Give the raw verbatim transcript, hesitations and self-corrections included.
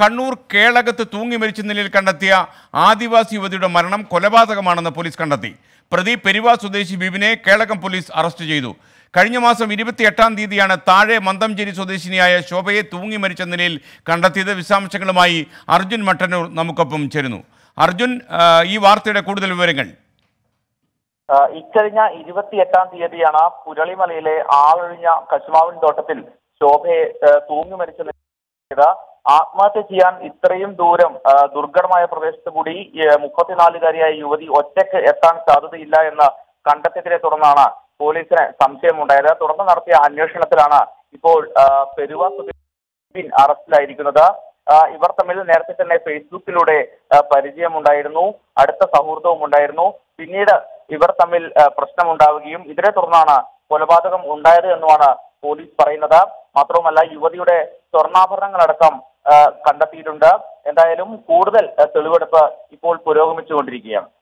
കണ്ണൂർ കേളകത്ത് തൂങ്ങി മരിച്ച നിലയിൽ കണ്ടെത്തിയ ആദിവാസി യുവതിയുടെ മരണം കൊലപാതകമാണെന്ന് പോലീസ് കണ്ടെത്തി. പ്രതി പെരുവ സ്വദേശി ബിബിനെ കേളകം പോലീസ് അറസ്റ്റ് ചെയ്തു. കഴിഞ്ഞ മാസം ഇരുപത്തിയെട്ടാം തീയതിയാണ് താഴെ മന്തംചേരി സ്വദേശിനിയായ ശോഭയെ തൂങ്ങി മരിച്ച നിലയിൽ കണ്ടെത്തിയത്. വിശദാംശങ്ങളുമായി അർജുൻ മട്ടന്നൂർ നമുക്കൊപ്പം ചേരുന്നു. അർജുൻ, ഈ വാർത്തയുടെ കൂടുതൽ വിവരങ്ങൾ. ഇക്കഴിഞ്ഞ ഇരുപത്തിയെട്ടാം തീയതിയാണ് പുരളിമലയിലെ ആളൊഴിഞ്ഞ കശുമാവിൻ തോട്ടത്തിൽ ശോഭയെ തൂങ്ങി മരിച്ച നിലയിൽ. ആത്മഹത്യ ചെയ്യാൻ ഇത്രയും ദൂരം ദുർഘടമായ പ്രദേശത്ത് കൂടി മുപ്പത്തിനാലുകാരിയായ യുവതി ഒറ്റയ്ക്ക് എത്താൻ സാധ്യതയില്ല എന്ന് കണ്ടെത്തിയതിനെ തുടർന്നാണ് പോലീസിന് സംശയമുണ്ടായത്. തുടർന്ന് നടത്തിയ അന്വേഷണത്തിലാണ് ഇപ്പോൾ പെരുവ സ്വദേശി അറസ്റ്റിലായിരിക്കുന്നത്. ഇവർ തമ്മിൽ നേരത്തെ തന്നെ ഫേസ്ബുക്കിലൂടെ പരിചയമുണ്ടായിരുന്നു, അടുത്ത സൗഹൃദവും ഉണ്ടായിരുന്നു. പിന്നീട് ഇവർ തമ്മിൽ പ്രശ്നമുണ്ടാവുകയും ഇതിനെ തുടർന്നാണ് കൊലപാതകം ഉണ്ടായത് എന്നുമാണ് പോലീസ് പറയുന്നത്. മാത്രവുമല്ല, യുവതിയുടെ സ്വർണ്ണാഭരണങ്ങളടക്കം കണ്ടെത്തിയിട്ടുണ്ട്. എന്തായാലും കൂടുതൽ തെളിവെടുപ്പ് ഇപ്പോൾ പുരോഗമിച്ചുകൊണ്ടിരിക്കുകയാണ്.